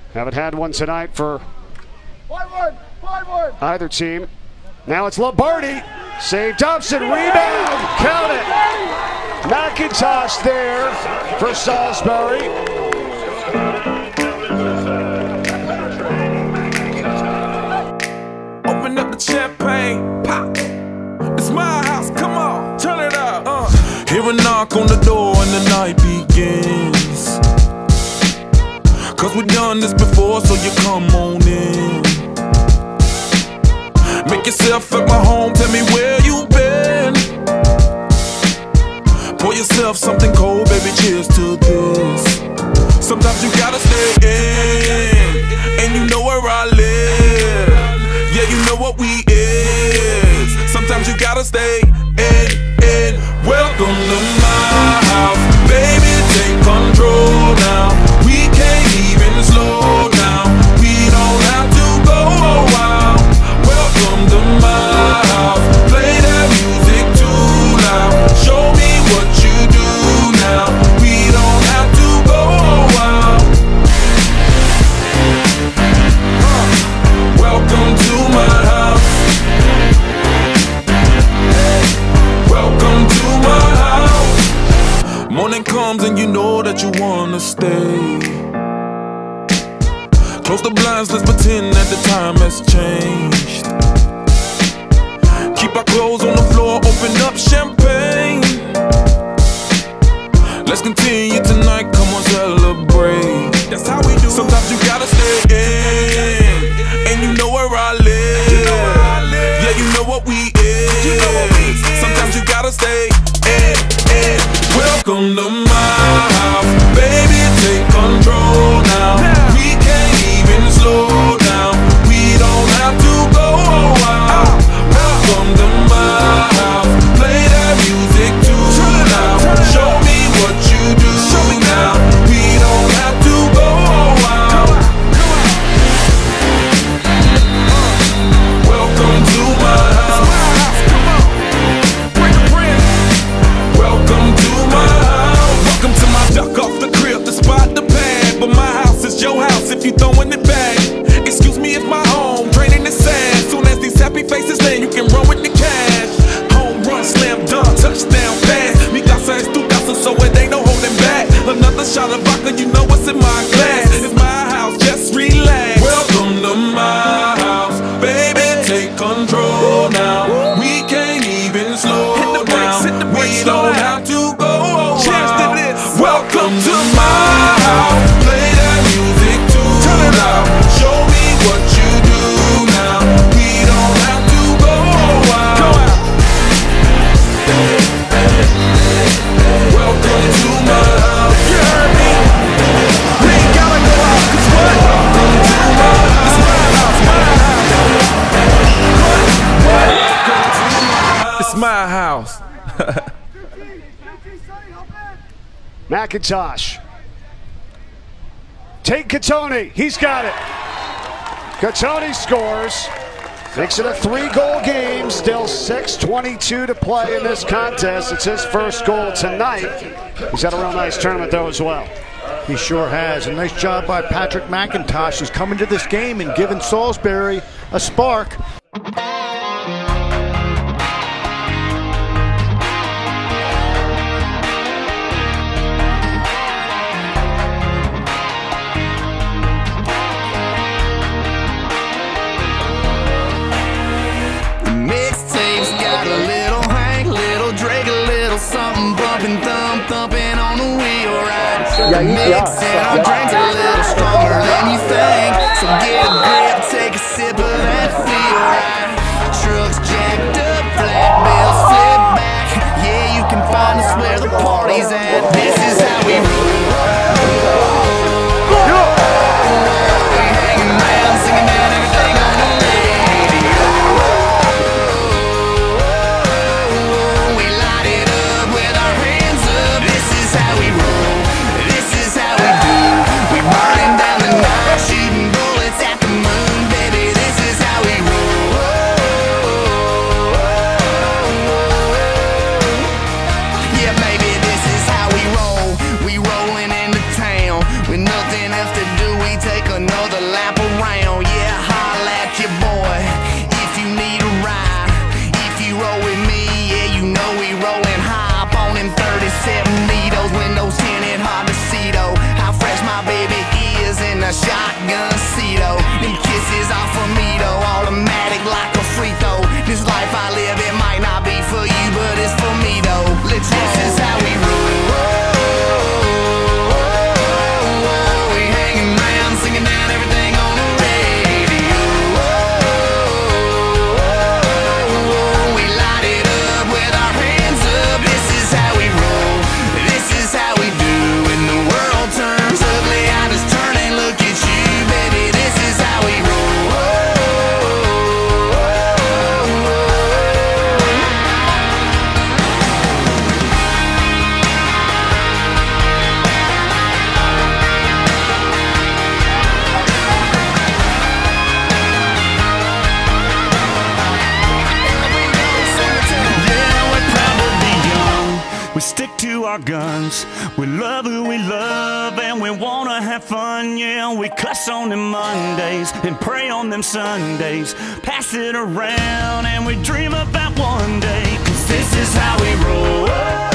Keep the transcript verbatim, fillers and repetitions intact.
Haven't had one tonight for either team. Now it's Lombardi. Save Thompson. Rebound. Count it. McIntosh there for Salisbury. Open up the champagne. Pop. It's my house. Come on. Turn it up. Uh. Hear a knock on the door and the night begins. Cause we've done this before, so you come on in. Make yourself at my home, tell me where you been. Pour yourself something cold, baby, cheers to this. Sometimes you gotta stay in, and you know where I live. Yeah, you know what we is. Sometimes you gotta stay in, in. Welcome to my house, baby, take control now. We can't even slow down. We don't have to go a while. Welcome to my house. Play that music too loud. Show me what you do now. We don't have to go a while. uh, Welcome to my house. Welcome to my house. Morning comes and you know that you wanna stay. Close the blinds, let's pretend that the time has changed. Keep our clothes on the floor, open up champagne. Let's continue tonight, come on, celebrate. That's how we do. Sometimes you gotta stay in, and you know where I live. You know where I live. Yeah, you know what we is. You know what we is. Sometimes you gotta stay in, in. Welcome to my house, baby, take control now. now. We can't even slow down. We don't have to go a while. Welcome to my house. Play that music too loud. Show me what you do now. We don't have to go a while. Welcome to my house. Welcome to my house. Welcome to my duck off the crib, the spot, the pad. But my house is your house if you throwing it back. Excuse me if my home draining the sand. Soon as these happy faces land, you can run with the cash. Home run, slam dunk, touchdown pass. Mi casa es tu casa, so it ain't no holding back. Another shot of vodka, you know what's in my glass. It's my house, just relax. Welcome to my house, baby, take control now. We can't even slow down. We don't have to go a while. Welcome to my house. Play that music too loud. Show me what you do now. We don't have to go a while. Welcome to my house. You heard me? We ain't gotta go out, 'cause what? Welcome to my house. It's my house, my house. What? What? It's my house. McIntosh. Take Catoni. He's got it. Catoni scores. Makes it a three-goal game. Still six twenty-two to play in this contest. It's his first goal tonight. He's had a real nice tournament, though, as well. He sure has. A nice job by Patrick McIntosh, who's coming to this game and giving Salisbury a spark. Something bumping, thump, thumping on the wheel ride. Yeah, yeah, Mix and our drinks a little stronger than you think. So get a grip, take a sip of that feel right. Trucks jacked up, flat bills flip back. Yeah, you can find us where the party's at. This is how we roll. We hanging around, singing down everything on the radio. We light it up with our hands up. This is how we roll. This is how we do. We baby ears in a shotgun seat, oh. Them kisses off of me, though, automatic like a free throw. This life I live, it might not be for you, but it's for me, though. Let's roll. This is how we roll. We hanging round, singing down everything on the radio. We light it up with our hands up. This is how we roll. This is how we do. When the world turns ugly, I just turn and look at you, baby. This is how we roll. We stick to our guns, we love who we love, and we wanna have fun, yeah. We cuss on them Mondays and pray on them Sundays, pass it around and we dream about one day, 'cause this is how we roll.